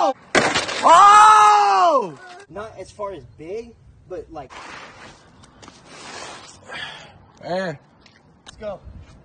Oh! Not as far as big, but like. Let's go.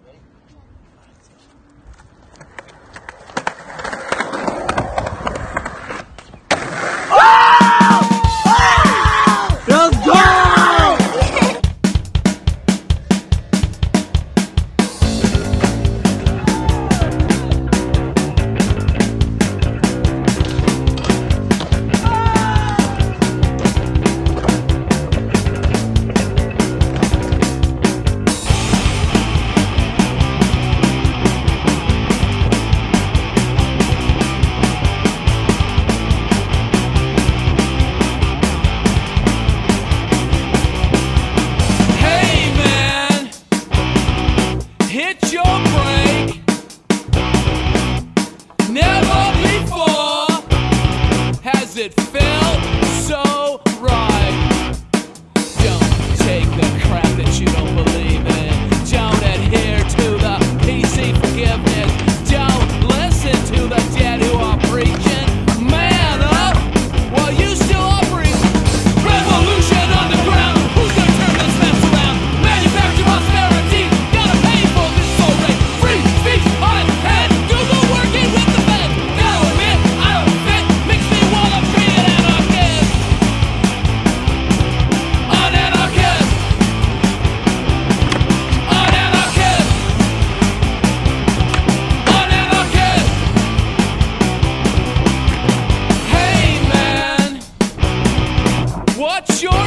It felt so right. Don't take the crap that you don't believe in. Don't adhere to the PC forgiveness. Don't listen to the dead who are preaching. Man up while you still are breathing. Revolution underground. Who's gonna turn this mess around? Manufacture prosperity. Gotta pay for this soul rate. Free speech on its head. Google working with the Fed. Gotta admit, I don't fit. Makes me wanna be an anarchist. An anarchist. An anarchist. An anarchist. Hey man, what's your